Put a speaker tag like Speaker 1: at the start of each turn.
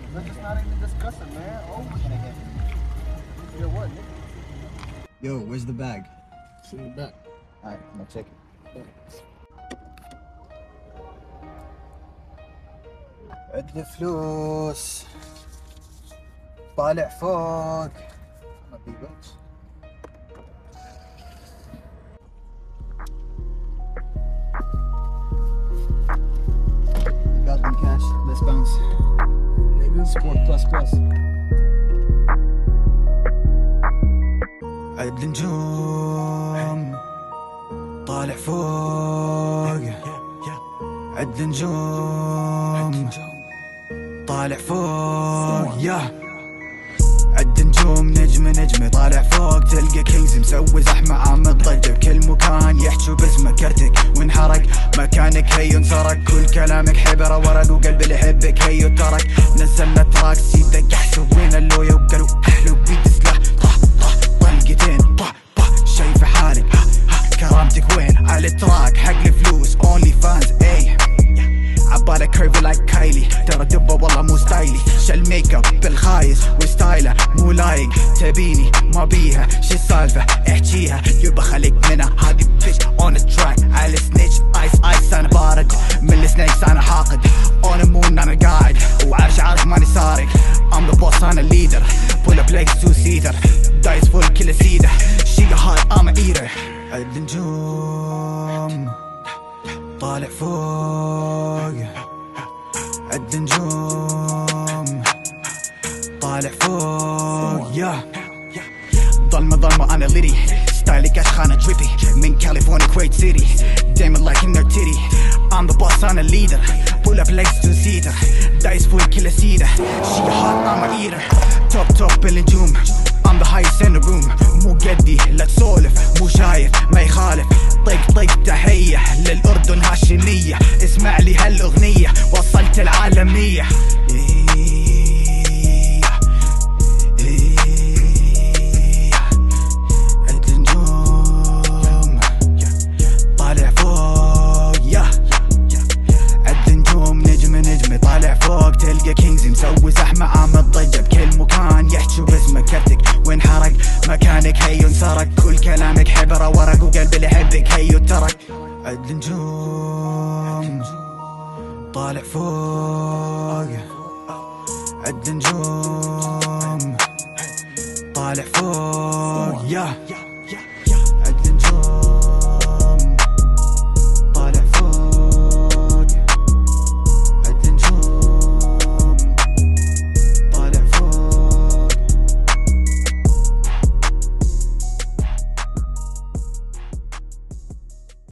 Speaker 1: That's just not even discussing, man. Oh, what can I get? Yeah, what, nigga?
Speaker 2: Yo, where's the bag?
Speaker 1: It's in the back.
Speaker 2: Alright, I'm gonna check it. عد فلوس طالع فوق. ما في بوكس. Got them cash. Let's bounce.
Speaker 1: Nigga, sport plus plus.
Speaker 2: عد نجوم طالع فوق. عد نجوم طالع فوق. يا عد نجوم نجمة طالع فوق. تلقى كينز مسوي زحمة عامل ضجة بكل مكان يحجوا باسمك كرتك وانحرق مكانك هيو انسرق. كل كلامك حبرة ورق وقلب اللي يحبك هيو ترك. نزلنا تراك سيدك يحسب وين اللويا وقالوا احلو بيت سلاح طح طلقتين شايف حالك كرامتك وين على التراك حق الفلوس اونلي فانز اي عبالك كيرفي لايك كايلي. ترى دبه والله مو ستايلي. شل ميك اب بالخايس وستايله مو لايق. تبيني ما بيها شي السالفه احكيها يبا خليك منها. هذي بيتش اون تراك على سنيتش ايس انا بارد من السنيكس انا حاقد. اون مون انا قاعد وعارش عارف ماني سارق. ام ذا بوس انا الليدر بول اب ليكس تو سيتر دايس فول كل سيده شيجا هاي ام ايتر. عد نجوم طالع فوق. عد نجوم طالع فوق. يا ظلمة انا ليري ستايلي كاشخانة دريبي من كاليفورنيا كويت سيتي دايما لايك انر تيري. I'm the boss انا الليدر pull up legs to seater دايس فوق كل سيدة she hot I'm a eater توب بالنجوم I'm the highest in the room. مو قدي لا تسولف مو شايف ما يخالف. طيق تحية للأردن هاشمية. اسمع لي هالأغنية وصلت العالمية. عد نجوم طالع فوق. عد نجوم نجمة طالع فوق. تلقى كينز مسوي زحمة عامل ضجة بكل مكان يحجوا باسمك كرتك وانحرق مكانك هيو انسرق. كل كلامك حبرة ورق وقلب اللي يحبك هيو ترك. عد نجوم طالع فوق. عد نجوم طالع فوق.